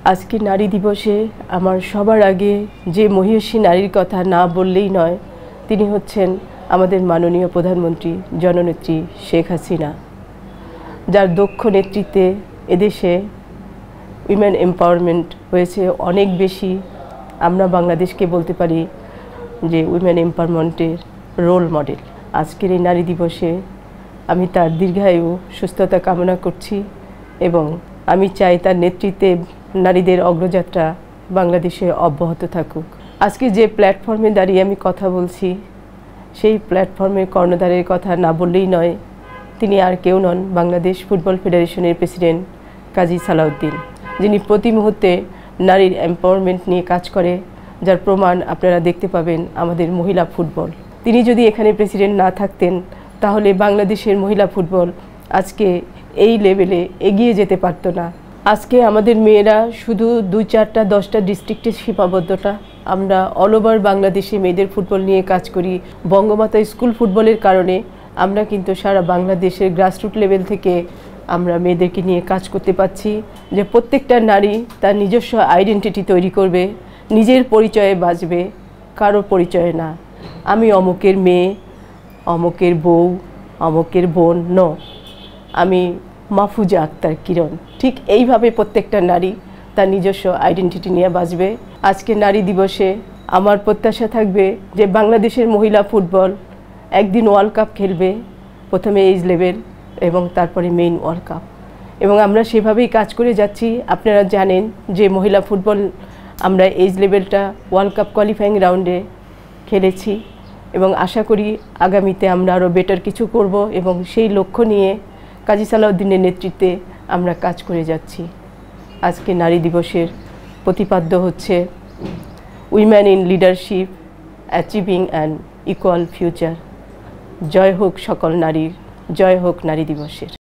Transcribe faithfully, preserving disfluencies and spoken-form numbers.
আজকে নারী দিবসে আমার সবার আগে যে মহিষী নারীর কথা না বললেই নয়, তিনি হচ্ছেন আমাদের মাননীয় প্রধানমন্ত্রী জননেত্রী শেখ হাসিনা, যার দক্ষ নেতৃত্বে এদেশে উইমেন এম্পাওয়ারমেন্ট হয়েছে অনেক বেশি। আমরা বাংলাদেশকে বলতে পারি যে উইমেন এম্পাওয়ারমেন্টের রোল মডেল। আজকের এই নারী দিবসে আমি তার দীর্ঘায়ু সুস্থতা কামনা করছি এবং আমি চাই তার নেতৃত্বে নারীদের অগ্রযাত্রা বাংলাদেশে অব্যাহত থাকুক। আজকে যে প্ল্যাটফর্মে দাঁড়িয়ে আমি কথা বলছি, সেই প্ল্যাটফর্মের কর্ণধারের কথা না বললেই নয়। তিনি আর কেউ নন, বাংলাদেশ ফুটবল ফেডারেশনের প্রেসিডেন্ট কাজী সালাউদ্দিন, যিনি প্রতি মুহূর্তে নারীর এম্পাওয়ারমেন্ট নিয়ে কাজ করে, যার প্রমাণ আপনারা দেখতে পাবেন আমাদের মহিলা ফুটবল। তিনি যদি এখানে প্রেসিডেন্ট না থাকতেন, তাহলে বাংলাদেশের মহিলা ফুটবল আজকে এই লেভেলে এগিয়ে যেতে পারতো না। আজকে আমাদের মেয়েরা শুধু দুই চারটা দশটা ডিস্ট্রিক্টের সীমাবদ্ধতা, আমরা অল ওভার বাংলাদেশে মেয়েদের ফুটবল নিয়ে কাজ করি। বঙ্গমাতা স্কুল ফুটবলের কারণে আমরা কিন্তু সারা বাংলাদেশের গ্রাসরুট লেভেল থেকে আমরা মেয়েদেরকে নিয়ে কাজ করতে পারছি, যে প্রত্যেকটা নারী তার নিজস্ব আইডেন্টিটি তৈরি করবে, নিজের পরিচয়ে বাঁচবে, কারো পরিচয়ে না। আমি অমুকের মেয়ে, অমুকের বউ, অমুকের বোন ন, আমি মাহফুজা আক্তার কিরণ। ঠিক এইভাবে প্রত্যেকটা নারী তার নিজস্ব আইডেন্টিটি নিয়ে বাঁচবে। আজকে নারী দিবসে আমার প্রত্যাশা থাকবে যে বাংলাদেশের মহিলা ফুটবল একদিন ওয়ার্ল্ড কাপ খেলবে, প্রথমে এইজ লেভেল এবং তারপরে মেইন ওয়ার্ল্ড কাপ, এবং আমরা সেভাবেই কাজ করে যাচ্ছি। আপনারা জানেন যে মহিলা ফুটবল আমরা এইজ লেভেলটা ওয়ার্ল্ড কাপ কোয়ালিফাইং রাউন্ডে খেলেছি এবং আশা করি আগামীতে আমরা আরও বেটার কিছু করব এবং সেই লক্ষ্য নিয়ে কাজী সালাউদ্দিনের নেতৃত্বে আমরা কাজ করে যাচ্ছি। আজকে নারী দিবসের প্রতিপাদ্য হচ্ছে women in leadership achieving an equal future. জয় হোক সকল নারীর, জয় হোক নারী দিবসের।